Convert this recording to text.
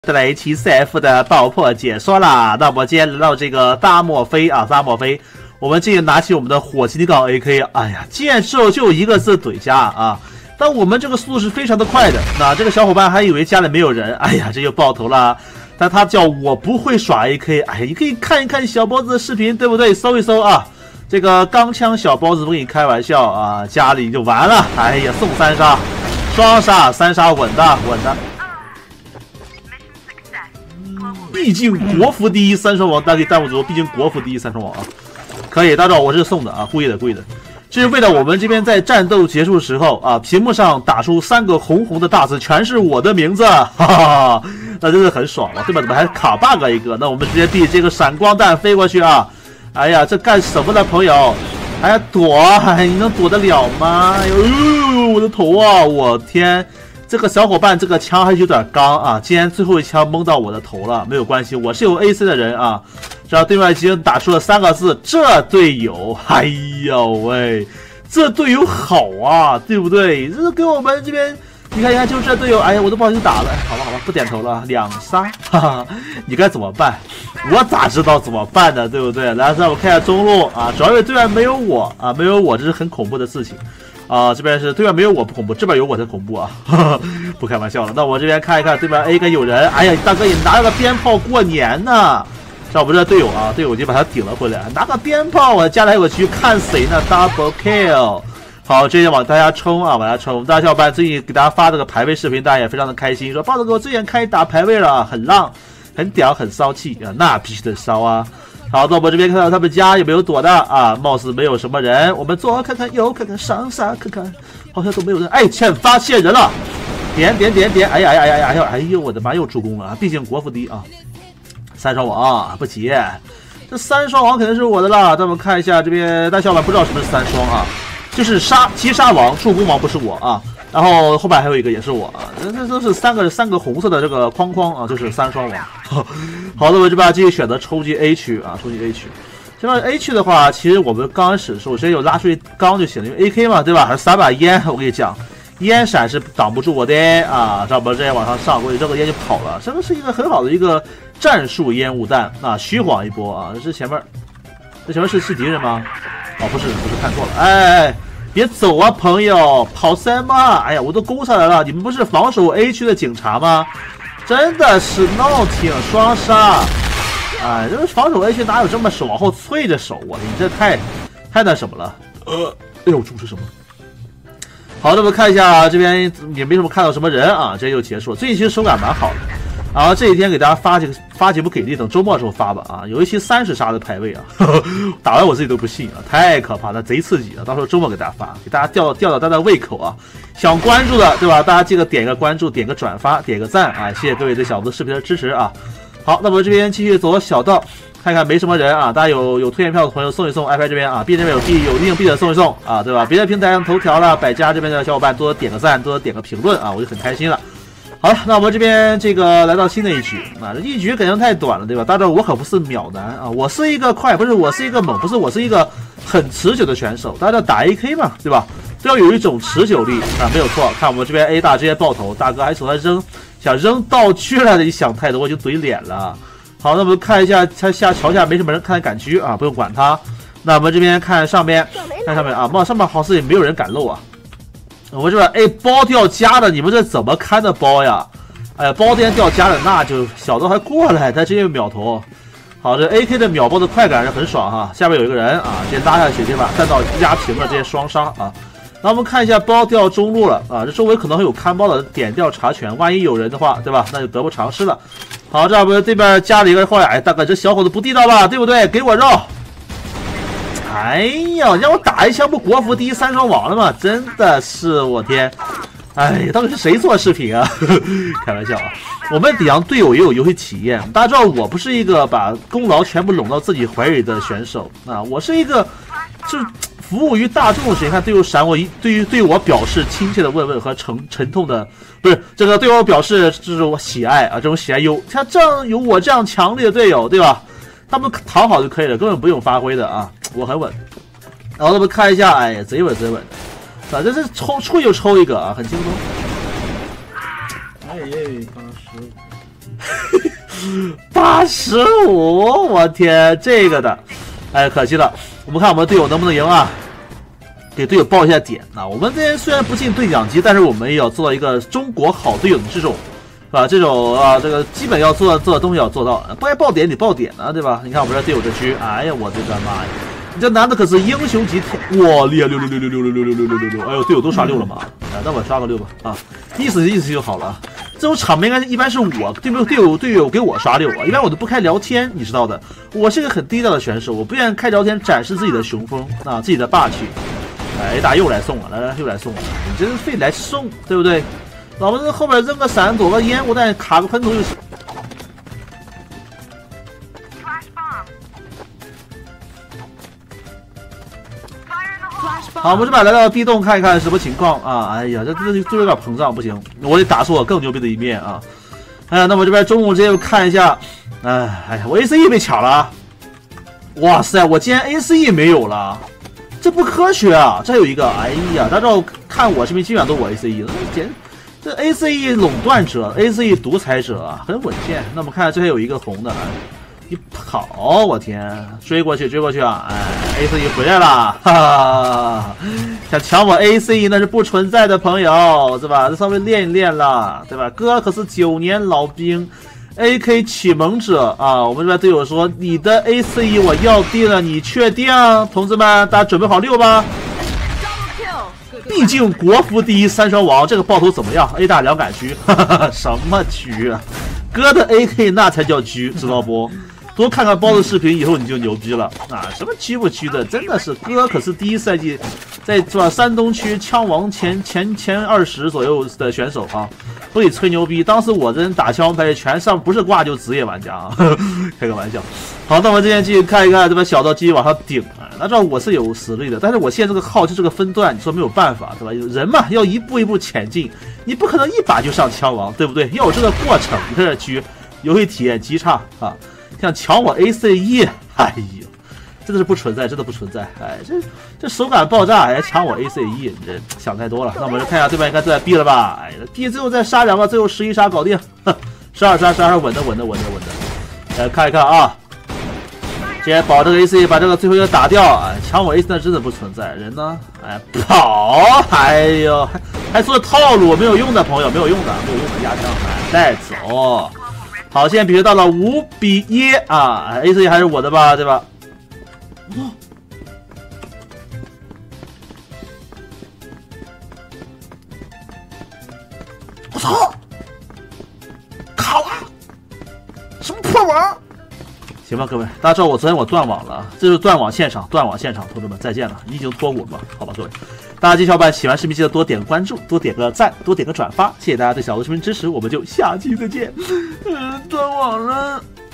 再来一期 CF 的爆破解说啦！那么今天来到这个大墨菲啊，大墨菲，我们这个拿起我们的火金刚 AK， 哎呀，见之后就一个字怼下啊！但我们这个速度是非常的快的，那这个小伙伴还以为家里没有人，哎呀，这就爆头了。但他叫我不会耍 AK， 哎，你可以看一看小包子的视频，对不对？搜一搜啊，这个钢枪小包子不跟你开玩笑啊，家里就完了。哎呀，送3杀，双杀3杀稳的稳的。毕竟国服第一3双王，大家可以弹幕组，毕竟国服第一3双王啊，可以，大家知道我是送的啊，故意的故意的，这是为了我们这边在战斗结束时候啊，屏幕上打出3个红红的大字，全是我的名字，哈哈，那真的很爽了，对吧？怎么还卡 bug 一个？那我们直接避这个闪光弹飞过去啊！哎呀，这干什么呢，朋友？还要躲？哎，你能躲得了吗？哎呦，我的头啊！我天！这个小伙伴这个枪还有点刚啊，竟然最后一枪蒙到我的头了，没有关系，我是有 AC 的人啊。只要对面已经打出了3个字，这队友，哎呦喂，这队友好啊，对不对？这给我们这边，你看，就是这队友，哎呀，我都不好意思打了，好吧，不点头了，2杀，哈哈，你该怎么办？我咋知道怎么办呢？对不对？来，让我看一下中路啊，主要因为对面没有我啊，没有我，这是很恐怖的事情。啊，这边是对面没有我不恐怖，这边有我才恐怖啊！呵呵，不开玩笑了。那我这边看一看，对面 A 跟有人。哎呀，大哥，你拿个鞭炮过年呢？像我们这队友啊，队友已经把他顶了回来，拿个鞭炮，我加来我去看谁呢 ？Double kill！ 好，这就往大家冲啊，往下冲。大家小伙伴最近给大家发这个排位视频，大家也非常的开心，说豹子哥我最近开始打排位了，很浪，很屌，很骚气啊，那必须得骚啊！好，那我们这边看到他们家有没有躲的啊？貌似没有什么人。我们左看看，右看看，上下看看，好像都没有人。哎，欠发现人了！点！哎呀！哎呦，我的妈，又助攻了啊！毕竟国服第一啊，3双王啊，不急，这3双王肯定是我的了。咱们看一下这边，大小伙伴不知道什么是3双啊？就是击杀王、助攻王不是我啊。然后后面还有一个也是我啊，这都是三个红色的这个框框啊，就是3双王。好的，我这边继续选择抽击 A 区啊，抽击 A 区。这边 A 区的话，其实我们刚开始首先有拉出一缸就行了，因为 AK 嘛，对吧？还是3把烟，我跟你讲，烟闪是挡不住我的啊。让我们直接往上上过去，这个烟就跑了，这个是一个很好的一个战术烟雾弹啊，虚晃一波啊。这前面是敌人吗？哦，不是，看错了，哎。别走啊，朋友！跑什么？哎呀，我都攻上来了，你们不是防守 A 区的警察吗？真的是闹挺双杀！哎，这防守 A 区哪有这么守，往后脆着守啊？你这太那什么了？哎呦，这是什么？好，那我们看一下这边也没什么看到什么人啊，这就结束了。最近其实手感蛮好的。然后这一天给大家发几部给力，等周末的时候发吧啊！有一期30杀的排位啊，打完我自己都不信啊，太可怕了，贼刺激啊！到时候周末给大家发，给大家吊到大家的胃口啊！想关注的对吧？大家记得点个关注，点个转发，点个赞啊！谢谢各位对小子视频的支持啊！好，那么这边继续走小道，看看没什么人啊，大家有推荐票的朋友送一送 ，iPad 这边啊 ，B 这边有硬币的送一送啊，对吧？别的平台上头条了，百家这边的小伙伴多点个赞，多点个评论啊，我就很开心了。好了，那我们这边这个来到新的一局啊，这一局感觉太短了，对吧？大家知道我可不是秒男啊，我是一个快，不是我是一个猛，不是我是一个很持久的选手。大家知道打 AK 嘛，对吧？都要有一种持久力啊，没有错。看我们这边 A 大直接爆头，大哥还手上想扔道具来的，你想太多，我就怼脸了。好，那我们看一下他桥下没什么人，看赶狙啊，不用管他。那我们这边看上边，看上面啊，上面好似也没有人敢漏啊。我们这边哎，包掉家的，你们这怎么看的包呀？哎呀，包今天掉家的，那就小刀还过来，他直接秒头。好，这 AK 的秒包的快感是很爽哈。下面有一个人啊，直接拉下去，对吧？站到压平了，这些双杀啊。那我们看一下包掉中路了啊，这周围可能会有看包的点调查权，万一有人的话，对吧？那就得不偿失了。好，这不这边加了一个后来，哎，大哥这小伙子不地道吧，对不对？给我肉！哎呀，让我打一枪不国服第一3双王了吗？真的是我天！哎，到底是谁做视频啊？开玩笑啊！我们得让队友也有游戏体验。大家知道我不是一个把功劳全部拢到自己怀里的选手啊，我是一个就是服务于大众的谁看队友闪我对我表示亲切的问和沉痛的，不是这个对我表示就是我喜爱啊，这种喜爱像这样有我这样强烈的队友，对吧？他们讨好就可以了，根本不用发挥的啊，我很稳。然后咱们看一下，哎，贼稳的，反正是出就抽一个啊，很轻松。 哎，80。 85，我天，这个的，哎，可惜了。我们看我们队友能不能赢啊？给队友报一下点啊！我们这边虽然不进对讲机，但是我们也要做到一个中国好队友的这种，是吧？这种啊，这个基本要做的东西要做到，不该爆点你爆点啊，对吧？你看我们这队友这局，哎呀，我这个妈呀！你这男的可是英雄级哇，厉害6，哎呦，队友都刷6了嘛？哎，那我刷个6吧啊，意思就好了。这种场面一般是我队友给我刷6啊，一般我都不开聊天，你知道的。我是个很低调的选手，我不愿意开聊天展示自己的雄风啊，自己的霸气。哎，打又来送了，来又来送了，你真是非来送，对不对？老子后边扔个闪，躲个烟雾弹，卡个喷头就行。好，我们这边来到 B 洞看一看什么情况啊！哎呀，这有点膨胀，不行，我得打出我更牛逼的一面啊！哎呀，那么这边中午直接看一下，哎呀，我 ACE 被抢了，哇塞，我竟然 ACE 没有了，这不科学啊！这有一个，哎呀，大家知道看我视频基本上都我 ACE 了，这 ACE 垄断者 ，ACE 独裁者啊，很稳健。那么看这还有一个红的，一跑，我天，追过去啊！哎 ，ACE 回来了，哈哈，想抢我 ACE 那是不存在的，朋友，是吧？这稍微练一练了，对吧？哥可是9年老兵 ，AK 启蒙者啊！我们这边队友说你的 ACE 我要定了，你确定？同志们，大家准备好6吧！毕竟国服第一3双王，这个爆头怎么样 ？A 大两杆狙，哈哈，什么狙啊？哥的 AK 那才叫狙，知道不？多看看包子视频以后你就牛逼了啊！什么狙不狙的，真的是哥可是第一赛季在是吧山东区枪王前20左右的选手啊，不得吹牛逼。当时我这人打枪牌全上不是挂就职业玩家啊，开个玩笑。好，那我们今天继续看一看这边小道继续往上顶啊。那知道我是有实力的，但是我现在这个号就这个分段，你说没有办法对吧？人嘛要一步一步前进，你不可能一把就上枪王，对不对？要有这个过程。你看这狙游戏体验极差啊！像抢我 ACE， 哎呦，真的是不存在，真的不存在！哎，这手感爆炸，还抢我 ACE， 你这想太多了。那我们就看一下对面应该都在 B 了吧？哎 ，B 最后再杀2个，最后11杀搞定，12杀，稳的。来看一看啊，今天保这个 ACE， 把这个最后一个打掉啊！抢我 ACE 那真的不存在，人呢？哎，跑！哎呦，还说套路没有用的朋友，没有用的压枪，哎，带走。好，现在比分到了5比1啊 ！ACE 还是我的吧，对吧？我操！卡了！什么破网？行吧，各位，大家知道昨天我断网了，这就是断网现场，同志们再见了，已经脱轨了，好吧，各位，大家小伙伴喜欢视频记得多点关注，多点个赞，多点个转发，谢谢大家对小鹿视频支持，我们就下期再见。断网了。